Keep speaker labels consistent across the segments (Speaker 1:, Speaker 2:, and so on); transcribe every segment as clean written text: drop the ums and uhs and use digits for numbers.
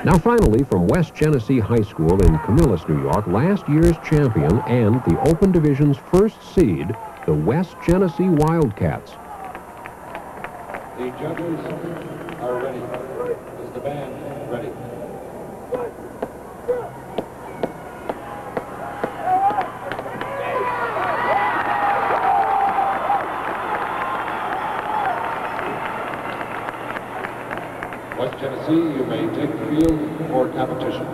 Speaker 1: Now finally, from West Genesee High School in Camillus, New York, last year's champion and the Open Division's first seed, the West Genesee Wildcats.
Speaker 2: The judges are ready. Is the band ready? West Genesee, you may take the field for competition.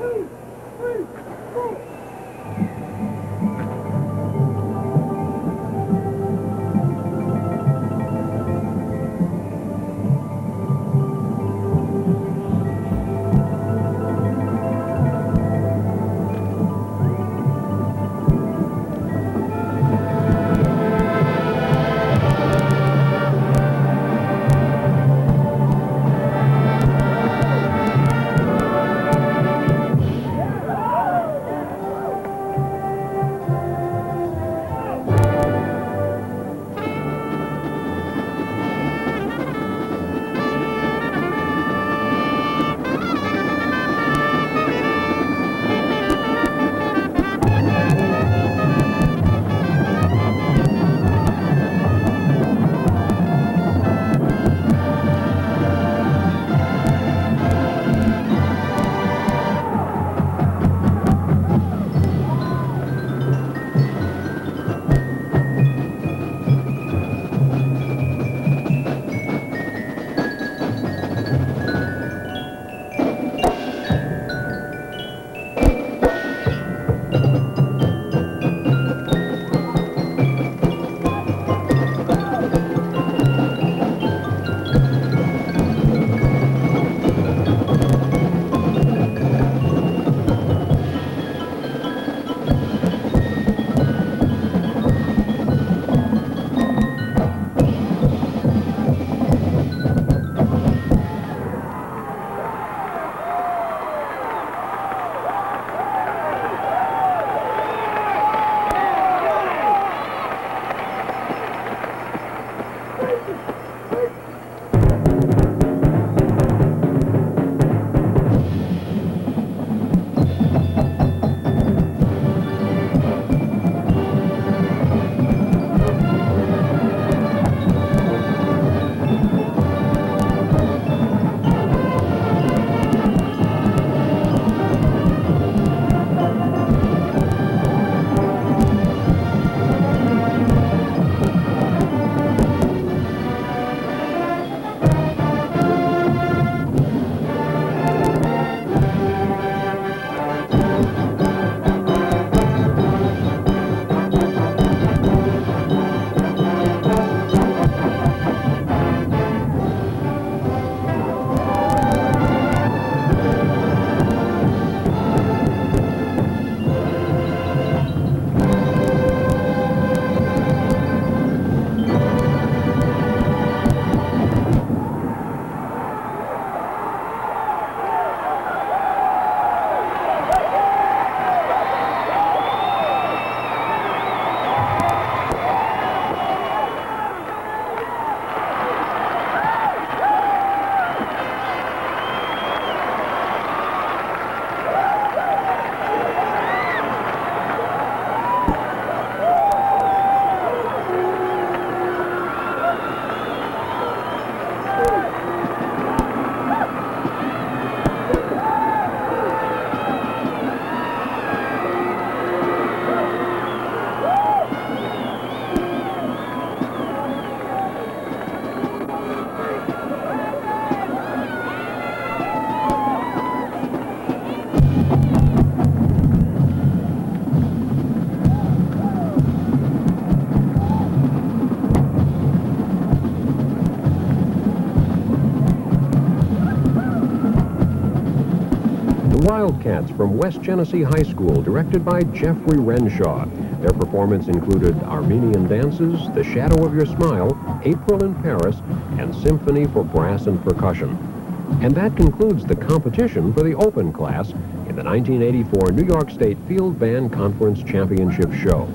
Speaker 1: Wildcats from West Genesee High School, directed by Jeffrey Renshaw. Their performance included Armenian dances, The Shadow of Your Smile, April in Paris, and Symphony for Brass and Percussion. And that concludes the competition for the open class in the 1984 New York State Field Band Conference Championship Show.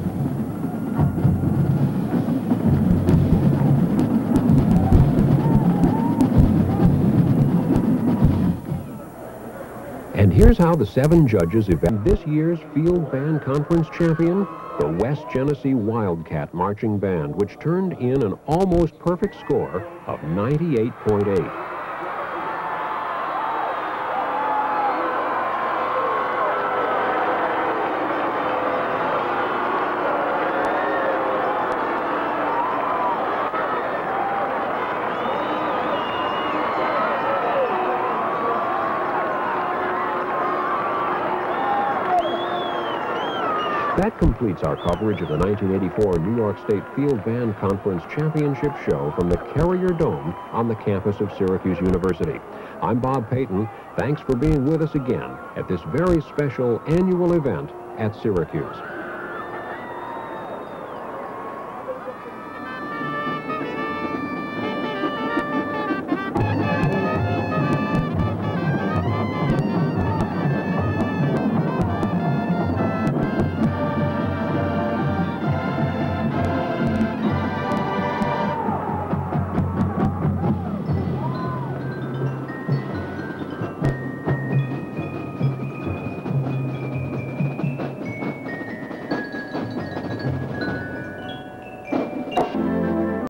Speaker 1: And here's how the 7 judges evaluated this year's Field Band Conference champion, the West Genesee Wildcat Marching Band, which turned in an almost perfect score of 98.8. That completes our coverage of the 1984 New York State Field Band Conference Championship Show from the Carrier Dome on the campus of Syracuse University. I'm Bob Payton. Thanks for being with us again at this very special annual event at Syracuse.